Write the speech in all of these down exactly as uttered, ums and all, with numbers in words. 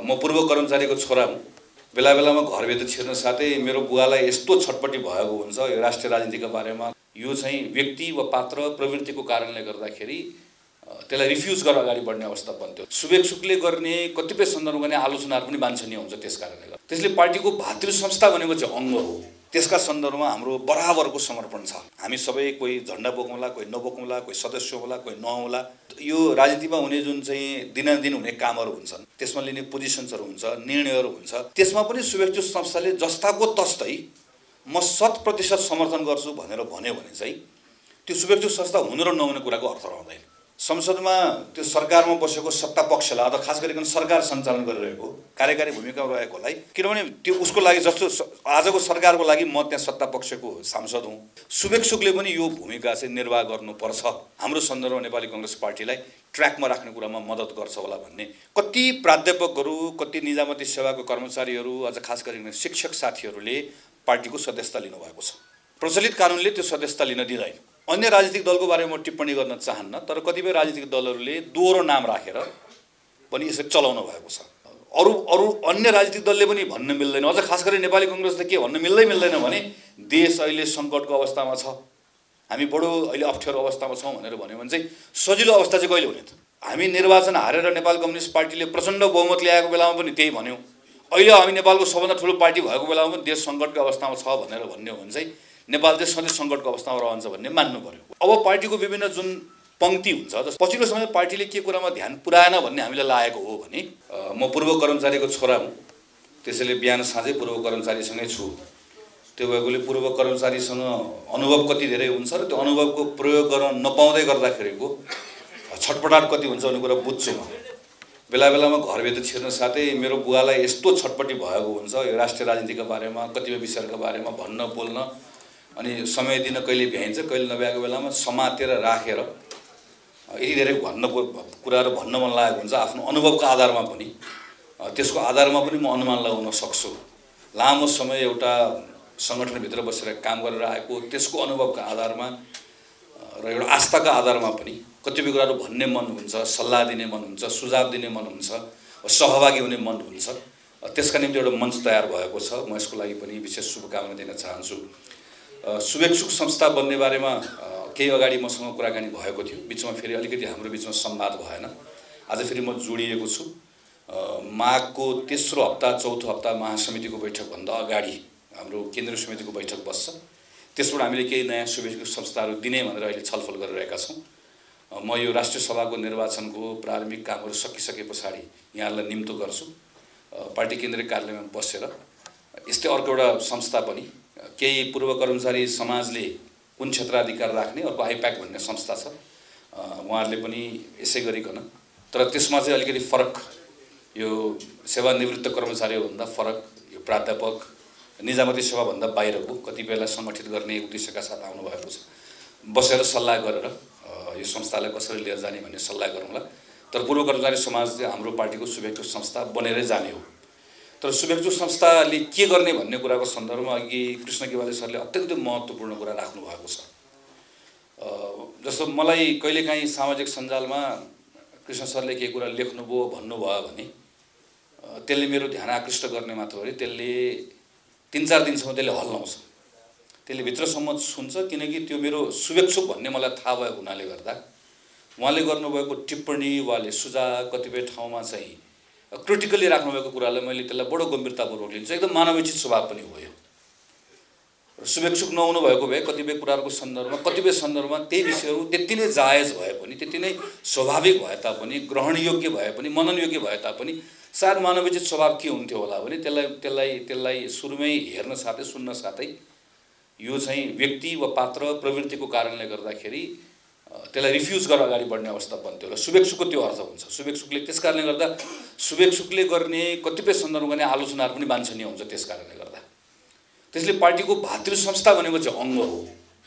म पूर्व कर्मचारीको छोरा हुँ। बेला बेलामा घरभित्र छिर्न साथै मेरो बुवालाई यस्तो छटपटी भएको हुन्छ यो राष्ट्रिय राजनीतिका बारेमा। यो चाहिँ व्यक्ति वा पात्र प्रवृत्तिको कारणले गर्दाखेरि त्यसलाई रिफ्युज गरेर अगाडि बढ्ने अवस्था बन्थ्यो। शुभेच्छुकले गर्ने कतिपय सन्दर्भमा गर्ने आलोचनाहरू पनि वाञ्छनीय हुन्छ। त्यस कारणले गर्दा त्यसले पार्टीको भातृ संस्था भनेको चाहिँ अङ्ग हो। त्यसका सन्दर्भमा हाम्रो बराबरको समर्पण छ। हामी सबै कोही झन्डा बोकौँला, कोही नबोकौँला, कोही सदस्य होला, कोही नहोला। यो राजनीतिमा हुने जुन चाहिँ दिनादिन हुने कामहरू हुन्छन्, त्यसमा लिने पोजिसन्सहरू हुन्छ, निर्णयहरू हुन्छ, त्यसमा पनि शुभेच्छु संस्थाले जस्ताको तस्तै म शत प्रतिशत समर्थन गर्छु भनेर भन्यो भने चाहिँ त्यो शुभेच्छु संस्था हुनु र नहुने कुराको अर्थ रहँदैन। संसदमा त्यो सरकारमा बसेको सत्ता पक्षलाई अथवा खास गरिकन सरकार सञ्चालन गरिरहेको कार्यकारी भूमिकामा रहेकोलाई, किनभने त्यो उसको लागि जस्तो आजको सरकारको लागि म त्यहाँ सत्ता पक्षको सांसद हुँ, शुभेच्छुकले पनि यो भूमिका चाहिँ निर्वाह गर्नुपर्छ। हाम्रो सन्दर्भमा नेपाली कांग्रेस पार्टीलाई ट्र्याकमा राख्ने कुरामा मद्दत गर्छ होला भन्ने कति प्राध्यापकहरू, कति निजामती सेवाको कर्मचारीहरू, अझ खास गरिकन शिक्षक साथीहरूले पार्टीको सदस्यता लिनुभएको छ। प्रचलित कानुनले त्यो सदस्यता लिन दिँदैन। अन्य राजनीतिक दलको बारेमा टिप्पणी गर्न चाहन्न, तर कतिपय राजनीतिक दलहरूले दोहोरो नाम राखेर पनि यसरी चलाउनु भएको छ। अरू अरू अन्य राजनीतिक दलले पनि भन्न मिल्दैन। अझ खास गरी नेपाली कांग्रेसले के भन्न मिल्दै मिल्दैन भने देश अहिले सङ्कटको अवस्थामा छ, हामी बडो अहिले अप्ठ्यारो अवस्थामा छौँ भनेर भन्यो भने चाहिँ सजिलो अवस्था चाहिँ कहिले हुने त? हामी निर्वाचन हारेर नेपाल कम्युनिस्ट पार्टीले प्रचण्ड बहुमत ल्याएको बेलामा पनि त्यही भन्यौँ। अहिले हामी नेपालको सबभन्दा ठुलो पार्टी भएको बेलामा पनि देश सङ्कटको अवस्थामा छ भनेर भन्यो भने चाहिँ नेपाल चाहिँ सधैँ सङ्कटको अवस्थामा रहन्छ भन्ने मान्नु पर्यो। अब पार्टीको विभिन्न जुन पङ्क्ति हुन्छ, जस पछिल्लो समय पार्टीले के कुरामा ध्यान पुर्याएन भन्ने हामीलाई लागेको हो भने म पूर्व कर्मचारीको छोरा हुँ, त्यसैले बिहान साँझै पूर्व कर्मचारीसँगै छु। त्यो भएकोले पूर्व कर्मचारीसँग अनुभव कति धेरै हुन्छ र त्यो अनुभवको प्रयोग गर्न नपाउँदै गर्दाखेरिको छटपटाट कति हुन्छ भन्ने कुरा बुझ्छु म। बेला बेलामा घरभित्र छिर्न साथै मेरो बुवालाई यस्तो छटपटी भएको हुन्छ यो राष्ट्रिय राजनीतिका बारेमा, कतिपय विषयहरूका बारेमा भन्न बोल्न, अनि समय दिन कहिले भ्याइन्छ कहिले नभ्याएको बेलामा समातेर राखेर यति धेरै भन्न कुराहरू भन्न मन लागेको हुन्छ। आफ्नो अनुभवको आधारमा पनि त्यसको आधारमा पनि म अनुमान लगाउन सक्छु। लामो समय एउटा सङ्गठनभित्र बसेर काम गरेर आएको त्यसको अनुभवको आधारमा र एउटा आस्थाका आधारमा पनि कतिपय कुराहरू भन्ने मन हुन्छ, सल्लाह दिने मन हुन्छ, सुझाव दिने मन हुन्छ, सहभागी हुने मन हुन्छ। त्यसका निम्ति एउटा मञ्च तयार भएको छ। म यसको लागि पनि विशेष शुभकामना दिन चाहन्छु। शुभेच्छुक संस्था बन्ने बारेमा केही अगाडि मसँग कुराकानी भएको थियो, बिचमा फेरि अलिकति हाम्रो बिचमा संवाद भएन। आज फेरि म जोडिएको छु। माघको तेस्रो हप्ता चौथो हप्ता महासमितिको बैठकभन्दा अगाडि हाम्रो केन्द्रीय समितिको बैठक बस्छ। त्यसबाट हामीले केही नयाँ शुभेच्छुक संस्थाहरू दिने भनेर अहिले छलफल गरिरहेका छौँ। म यो राष्ट्रिय सभाको निर्वाचनको प्रारम्भिक कामहरू सकिसके पछाडि यहाँलाई निम्तो गर्छु। पार्टी केन्द्रीय कार्यालयमा बसेर यस्तै अर्को एउटा संस्था पनि, केही पूर्व कर्मचारी समाजले कुन क्षेत्राधिकार राख्ने अर्को आइप्याक भन्ने संस्था छ, उहाँहरूले पनि यसै गरिकन, तर त्यसमा चाहिँ अलिकति फरक, यो सेवानिवृत्त कर्मचारीभन्दा फरक, यो प्राध्यापक निजामती सेवाभन्दा बाहिरको कतिपयलाई सङ्गठित गर्ने उद्देश्यका साथ आउनुभएको छ। बसेर सल्लाह गरेर यो संस्थालाई कसरी लिएर जाने भन्ने सल्लाह गरौँला। तर पूर्व कर्मचारी समाज चाहिँ हाम्रो पार्टीको शुभेच्छुक संस्था बनेरै जाने हो। तर शुभेच्छुक संस्थाले के गर्ने भन्ने कुराको सन्दर्भमा अघि कृष्ण गेवाली सरले अत्यन्तै महत्त्वपूर्ण कुरा राख्नु भएको छ। जस्तो मलाई कहिलेकाहीँ सामाजिक सञ्जालमा कृष्ण सरले केही कुरा लेख्नुभयो भन्नुभयो भने त्यसले मेरो ध्यान आकृष्ट गर्ने मात्र हो, त्यसले तिन चार दिनसम्म त्यसले हल्लाउँछ, त्यसले भित्रसम्म सुन्छ। किनकि त्यो मेरो शुभेच्छुक भन्ने मलाई थाहा भएको हुनाले गर्दा उहाँले गर्नुभएको टिप्पणी, उहाँले सुझाव कतिपय ठाउँमा चाहिँ क्रिटिकली राख्नुभएको कुरालाई मैले त्यसलाई बडो गम्भीरतापूर्वक लिन्छु। एकदम मानवीचित स्वभाव पनि हो यो। शुभेच्छुक नहुनु भएको भए कतिपय कुराहरूको सन्दर्भमा कतिपय सन्दर्भमा त्यही विषयहरू त्यति नै जायज भए पनि, त्यति नै स्वाभाविक भए तापनि, ग्रहणयोग्य भए पनि, मननयोग्य भए तापनि सायद मानवीचित स्वभाव के हुन्थ्यो होला भने त्यसलाई त्यसलाई त्यसलाई सुरुमै हेर्न साथै सुन्न साथै यो चाहिँ व्यक्ति वा पात्र प्रवृत्तिको कारणले गर्दाखेरि त्यसलाई रिफ्युज गरेर अगाडि बढ्ने अवस्था बन्थ्यो होला। शुभेच्छुकको त्यो अर्थ हुन्छ। शुभेच्छुकले त्यस कारणले गर्दा शुभेच्छुकले गर्ने कतिपय सन्दर्भमा गर्ने आलोचनाहरू पनि वाञ्छनीय हुन्छ। त्यस कारणले गर्दा त्यसले पार्टीको भातृ संस्था भनेको चाहिँ अङ्ग हो।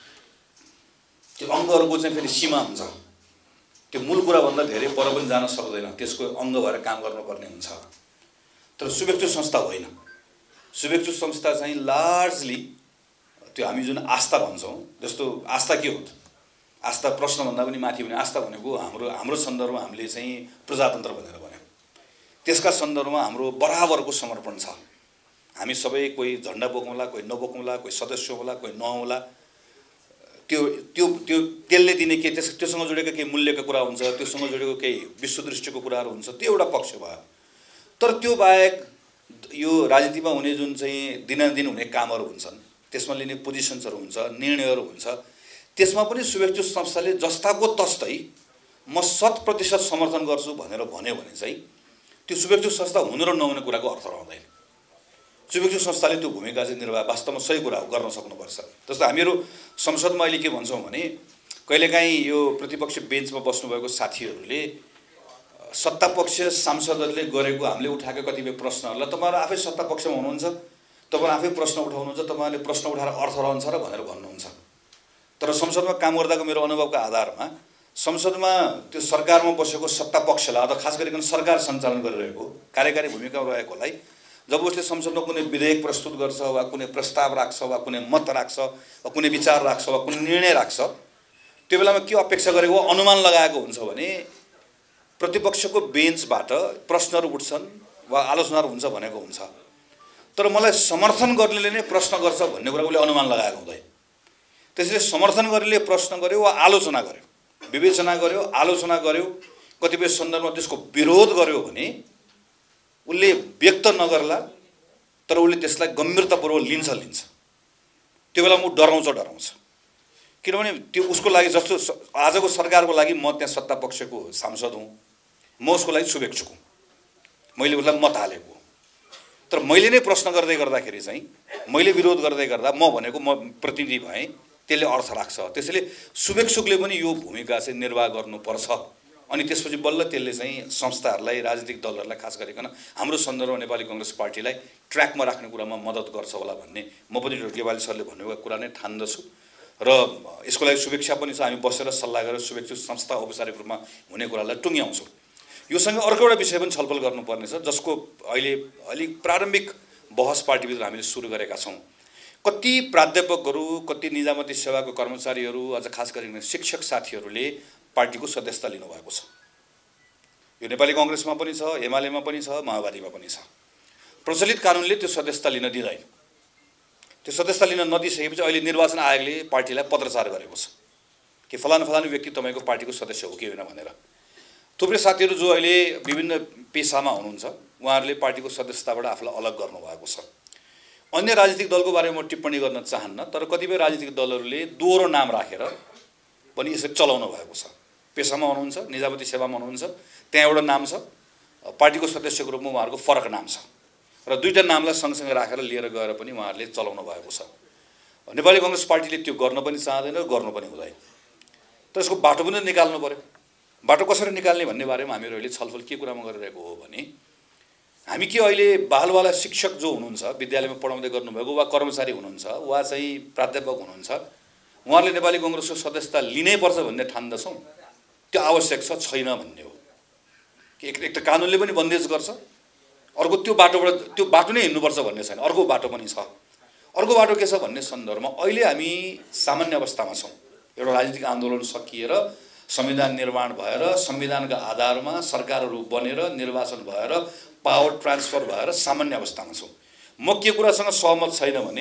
त्यो अङ्गहरूको चाहिँ फेरि सीमा हुन्छ। त्यो मूल कुराभन्दा धेरै पर पनि जान सक्दैन, त्यसको अङ्ग भएर काम गर्नुपर्ने हुन्छ। तर शुभेच्छुक संस्था होइन। शुभेच्छुक संस्था चाहिँ लार्जली त्यो हामी जुन आस्था भन्छौँ, जस्तो आस्था के हो त? आस्था प्रश्नभन्दा पनि माथि भने आस्था भनेको हाम्रो हाम्रो सन्दर्भमा हामीले चाहिँ प्रजातन्त्र भनेर भन्यौँ। त्यसका सन्दर्भमा हाम्रो बराबरको समर्पण छ। हामी सबै कोही झन्डा बोकौँला, कोही नबोकौँला, कोही सदस्य होला, कोही नहोला, त्यो त्यो त्यो त्यसले दिने के त्यस त्योसँग जोडेको केही मूल्यको कुरा हुन्छ, त्योसँग जोडेको केही विश्वदृष्टिको कुराहरू हुन्छ, त्यो एउटा पक्ष भयो। तर त्यो बाहेक यो राजनीतिमा हुने जुन चाहिँ दिनादिन हुने कामहरू हुन्छन्, त्यसमा लिने पोजिसन्सहरू हुन्छ, निर्णयहरू हुन्छ, त्यसमा पनि शुभेच्छु संस्थाले जस्ताको तस्तै म शत प्रतिशत समर्थन गर्छु भनेर भन्यो भने चाहिँ त्यो शुभेच्छु संस्था हुनु र नहुने कुराको अर्थ रहँदैन। शुभेच्छु संस्थाले त्यो भूमिका चाहिँ निर्वाह वास्तवमा सही कुरा हो, गर्न सक्नुपर्छ। जस्तो हामीहरू संसदमा अहिले के भन्छौँ भने कहिलेकाहीँ यो प्रतिपक्ष बेन्चमा बस्नुभएको साथीहरूले सत्तापक्ष सांसदहरूले गरेको हामीले उठाएको कतिपय प्रश्नहरूलाई तपाईँहरू आफै सत्तापक्षमा हुनुहुन्छ, तपाईँहरू आफै प्रश्न उठाउनुहुन्छ, तपाईँहरूले प्रश्न उठाएर अर्थ रहन्छ र भनेर भन्नुहुन्छ। तर संसदमा काम गर्दाको मेरो अनुभवको आधारमा संसदमा त्यो सरकारमा बसेको सत्तापक्षलाई अथवा खास गरिकन सरकार सञ्चालन गरिरहेको कार्यकारी भूमिकामा रहेकोलाई जब उसले संसदमा कुनै विधेयक प्रस्तुत गर्छ वा कुनै प्रस्ताव राख्छ वा कुनै मत राख्छ वा कुनै विचार राख्छ वा कुनै निर्णय राख्छ, त्यो बेलामा के अपेक्षा गरेको अनुमान लगाएको हुन्छ भने प्रतिपक्षको बेन्चबाट प्रश्नहरू उठ्छन् वा आलोचनाहरू हुन्छ भनेको हुन्छ। तर मलाई समर्थन गर्नेले नै प्रश्न गर्छ भन्ने कुरा उसले अनुमान लगाएको हुँदैन। त्यसैले समर्थन गर्नेले प्रश्न गर्यो वा आलोचना गर्यो, विवेचना गर्यो, आलोचना गर्यो, कतिपय सन्दर्भमा त्यसको विरोध गर्यो भने उसले व्यक्त नगर्ला, तर उसले त्यसलाई गम्भीरतापूर्वक लिन्छ लिन्छ त्यो बेला म डराउँछ डराउँछ किनभने त्यो उसको लागि जस्तो आजको सरकारको लागि म त्यहाँ सत्तापक्षको सांसद हुँ, म उसको लागि शुभेच्छु हुँ, मैले उसलाई मत हालेको। तर मैले नै प्रश्न गर्दै गर्दाखेरि चाहिँ मैले विरोध गर्दै गर्दा म भनेको म प्रतिनिधि भएँ, त्यसले अर्थ राख्छ। त्यसैले शुभेच्छुकले पनि यो भूमिका चाहिँ निर्वाह गर्नुपर्छ। अनि त्यसपछि बल्ल त्यसले चाहिँ संस्थाहरूलाई, राजनीतिक दलहरूलाई, खास गरिकन हाम्रो सन्दर्भमा नेपाली कांग्रेस पार्टीलाई ट्र्याकमा राख्ने कुरामा मद्दत गर्छ होला भन्ने म पनि गेवाली सरले भन्नुभएको कुरा नै ठान्दछु। र यसको लागि शुभेच्छा पनि छ। हामी बसेर सल्लाह गरेर शुभेच्छु संस्था औपचारिक रूपमा हुने कुरालाई टुङ्ग्याउँछौँ। योसँग अर्को एउटा विषय पनि छलफल गर्नुपर्नेछ, जसको अहिले अलिक प्रारम्भिक बहस पार्टीभित्र हामीले सुरु गरेका छौँ। कति प्राध्यापकहरू, कति निजामती सेवाको कर्मचारीहरू, अझ खास गरिकन शिक्षक साथीहरूले पार्टीको सदस्यता लिनुभएको छ। यो नेपाली कांग्रेसमा पनि छ, एमालेमा पनि छ, माओवादीमा पनि छ। प्रचलित कानुनले त्यो सदस्यता लिन दिँदैन। त्यो सदस्यता लिन नदिइसकेपछि अहिले निर्वाचन आयोगले पार्टीलाई पत्रचार गरेको छ कि फलानु फलानु व्यक्ति तपाईँको पार्टीको सदस्य हो कि होइन भनेर। थुप्रै साथीहरू जो अहिले विभिन्न पेसामा हुनुहुन्छ उहाँहरूले पार्टीको सदस्यताबाट आफूलाई अलग गर्नुभएको छ। अन्य राजनीतिक दलको बारेमा म टिप्पणी गर्न चाहन्न, तर कतिपय राजनीतिक दलहरूले दोहोरो नाम राखेर पनि यसरी चलाउनु भएको छ। पेसामा हुनुहुन्छ, निजामती सेवामा हुनुहुन्छ, त्यहाँ एउटा नाम छ, पार्टीको सदस्यको रूपमा उहाँहरूको फरक नाम छ र दुईटा नामलाई सँगसँगै राखेर लिएर गएर पनि उहाँहरूले चलाउनु भएको छ। नेपाली कांग्रेस पार्टीले त्यो गर्न पनि चाहँदैन र गर्नु पनि हुँदैन। तर यसको बाटो पनि निकाल्नु पर्यो। बाटो कसरी निकाल्ने भन्ने बारेमा हामीहरू अहिले छलफल के कुरामा गरिरहेको हो भने हामी के अहिले बालवाला शिक्षक जो हुनुहुन्छ, विद्यालयमा पढाउँदै गर्नुभएको वा कर्मचारी हुनुहुन्छ वा चाहिँ प्राध्यापक हुनुहुन्छ, उहाँहरूले नेपाली कांग्रेसको सदस्यता लिनैपर्छ भन्ने ठान्दछौँ, त्यो आवश्यक छ छैन भन्ने हो। एक एक त कानुनले पनि बन्देज गर्छ, अर्को त्यो बाटोबाट त्यो बाटो नै हिँड्नुपर्छ भन्ने छैन, अर्को बाटो पनि छ। अर्को बाटो के छ भन्ने सन्दर्भमा अहिले हामी सामान्य अवस्थामा छौँ। एउटा राजनीतिक आन्दोलन सकिएर संविधान निर्माण भएर संविधानका आधारमा सरकारहरू बनेर निर्वाचन भएर पावर ट्रान्सफर भएर सामान्य अवस्थामा छौँ। म के कुरासँग सहमत छैन भने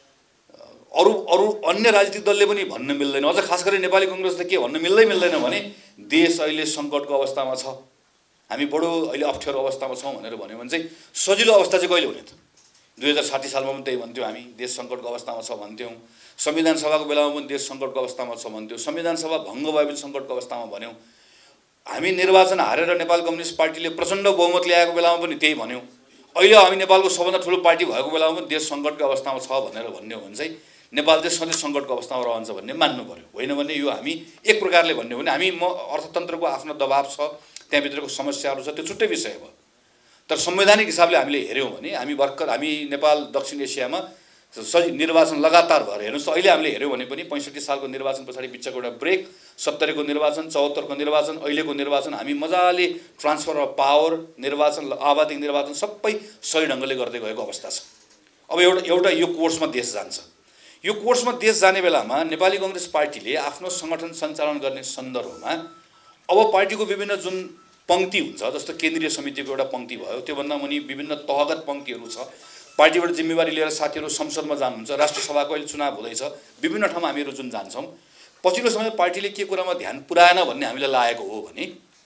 अरू अरू अन्य राजनीतिक दलले पनि भन्न मिल्दैन, अझ खास गरी नेपाली कांग्रेसले के भन्न मिल्दै मिल्दैन भने देश अहिले सङ्कटको अवस्थामा छ, हामी बडो अहिले अप्ठ्यारो अवस्थामा छौँ भनेर भन्यो भने चाहिँ सजिलो अवस्था चाहिँ कहिले हुने त? दुई हजार साठी सालमा पनि त्यही भन्थ्यौँ, हामी देश सङ्कटको अवस्थामा छ भन्थ्यौँ। संविधान सभाको बेलामा पनि देश सङ्कटको अवस्थामा छ भन्थ्यौँ। संविधान सभा भङ्ग भएपछि सङ्कटको अवस्थामा भन्यौँ। हामी निर्वाचन हारेर नेपाल कम्युनिस्ट पार्टीले प्रचण्ड बहुमत ल्याएको बेलामा पनि त्यही भन्यौँ। अहिले हामी नेपालको सबभन्दा ठुलो पार्टी भएको बेलामा पनि देश सङ्कटको अवस्थामा छ भनेर भन्यो भने चाहिँ नेपाल चाहिँ सधैँ सङ्कटको अवस्थामा रहन्छ भन्ने मान्नु पर्यो। होइन भने यो हामी एक प्रकारले भन्यो भने हामी म अर्थतन्त्रको आफ्नो दबाब छ, त्यहाँभित्रको समस्याहरू छ, त्यो छुट्टै विषय भयो। तर संवैधानिक हिसाबले हामीले हेऱ्यौँ भने हामी भर्खर हामी नेपाल दक्षिण एसियामा सही निर्वाचन लगातार भएर हेर्नुहोस् त, अहिले हामीले हेऱ्यौँ भने पनि पैँसठी सालको निर्वाचन पछाडि बिचको एउटा ब्रेक, सत्तरीको निर्वाचन, चौहत्तरको निर्वाचन, अहिलेको निर्वाचन हामी मजाले ट्रान्सफर अफ पावर, निर्वाचन, आवाधिक निर्वाचन सबै सही ढङ्गले गर्दै गएको अवस्था छ। अब एउटा एउटा यो कोर्समा देश जान्छ। यो कोर्समा देश जाने बेलामा नेपाली कांग्रेस पार्टीले आफ्नो सङ्गठन सञ्चालन गर्ने सन्दर्भमा अब पार्टीको विभिन्न जुन पङ्क्ति हुन्छ, जस्तो केन्द्रीय समितिको एउटा पङ्क्ति भयो, त्योभन्दा मुनि विभिन्न तहगत पङ्क्तिहरू छ। पार्टीबाट जिम्मेवारी लिएर साथीहरू संसदमा जानुहुन्छ, राष्ट्रसभाको अहिले चुनाव हुँदैछ, विभिन्न ठाउँमा हामीहरू जुन जान्छौँ, पछिल्लो समय पार्टीले के कुरामा ध्यान पुर्याएन भन्ने हामीलाई लागेको हो भने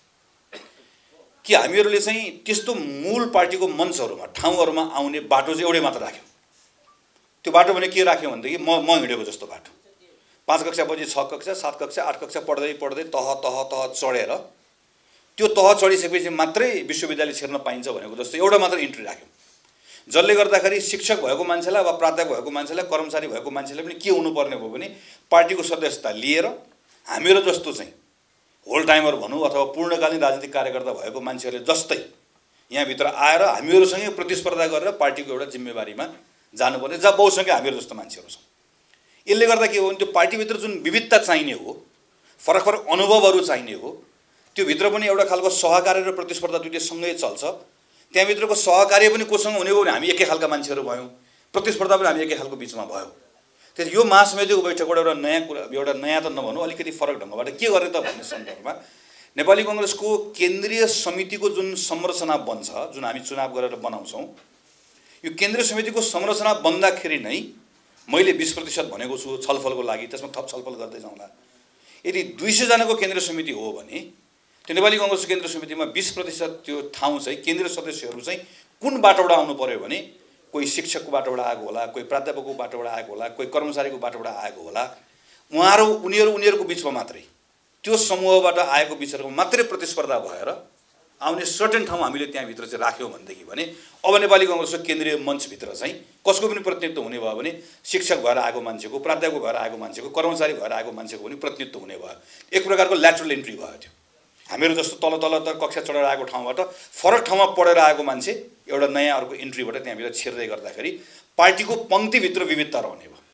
कि हामीहरूले चाहिँ त्यस्तो मूल पार्टीको मञ्चहरूमा ठाउँहरूमा आउने बाटो चाहिँ एउटै मात्र राख्यौँ। त्यो बाटो भने के राख्यौँ भनेदेखि म म हिँडेको जस्तो बाटो, पाँच कक्षापछि छ कक्षा सात कक्षा आठ कक्षा पढ्दै पढ्दै तह तह तह चढेर त्यो तह चढिसकेपछि मात्रै विश्वविद्यालय छिर्न पाइन्छ भनेको जस्तो एउटा मात्र इन्ट्री राख्यौँ, जसले गर्दाखेरि शिक्षक भएको मान्छेलाई वा प्राध्यापक भएको मान्छेलाई कर्मचारी भएको मान्छेलाई पनि के हुनुपर्ने भयो भने पार्टीको सदस्यता लिएर हामीहरू जस्तो चाहिँ होल टाइमर भनौँ अथवा पूर्णकालीन राजनीतिक कार्यकर्ता भएको मान्छेहरूले जस्तै यहाँभित्र आएर हामीहरूसँगै प्रतिस्पर्धा गरेर पार्टीको एउटा जिम्मेवारीमा जानुपर्ने, जहाँ बहुसङ्ख्या हामीहरू जस्तो मान्छेहरू छौँ। यसले गर्दा के हो भने त्यो पार्टीभित्र जुन विविधता चाहिने हो, फरक फरक अनुभवहरू चाहिने हो, त्यो भित्र पनि एउटा खालको सहकार्य र प्रतिस्पर्धा दुईटै सँगै चल्छ। त्यहाँभित्रको सहकार्य पनि कोसँग हुने हो भने हामी एकै खालका मान्छेहरू भयौँ, प्रतिस्पर्धा पनि हामी एकै खालको बिचमा भयो। त्यस यो महासमितिको बैठकबाट एउटा नयाँ कुरा, एउटा नयाँ त नभनौँ, अलिकति फरक ढङ्गबाट के गर्ने त भन्ने सन्दर्भमा नेपाली कङ्ग्रेसको केन्द्रीय समितिको जुन संरचना बन्छ, जुन हामी चुनाव गरेर बनाउँछौँ, यो केन्द्रीय समितिको संरचना बन्दाखेरि नै मैले बिस प्रतिशत भनेको छु छलफलको लागि, त्यसमा थप छलफल गर्दै जाउँला। यदि दुई सय जनाको केन्द्रीय समिति हो भने त्यो नेपाली कङ्ग्रेसको केन्द्रीय समितिमा बिस प्रतिशत त्यो ठाउँ चाहिँ केन्द्रीय सदस्यहरू चाहिँ कुन बाटोबाट आउनु पर्यो भने कोही शिक्षकको बाटोबाट आएको होला, कोही प्राध्यापकको बाटोबाट आएको होला, कोही कर्मचारीको बाटोबाट आएको होला। उहाँहरू उनीहरू उनीहरूको बिचमा मात्रै त्यो समूहबाट आएको बिचहरूमा मात्रै प्रतिस्पर्धा भएर आउने सर्टेन ठाउँ हामीले त्यहाँभित्र चाहिँ राख्यौँ भनेदेखि भने अब नेपाली कङ्ग्रेसको केन्द्रीय मञ्चभित्र चाहिँ कसको पनि प्रतिनिधित्व हुने भयो भने शिक्षक भएर आएको मान्छेको, प्राध्यापक भएर आएको मान्छेको, कर्मचारी भएर आएको मान्छेको पनि प्रतिनिधित्व हुने भयो। एक प्रकारको ल्याटरल इन्ट्री भयो त्यो। हामीहरू जस्तो तल तल त कक्षा चढेर आएको ठाउँबाट फरक ठाउँमा पढेर आएको मान्छे एउटा नयाँ अर्को इन्ट्रीबाट त्यहाँभित्र छिर्दै गर्दाखेरि पार्टीको पङ्क्तिभित्र विविधता रहने भयो।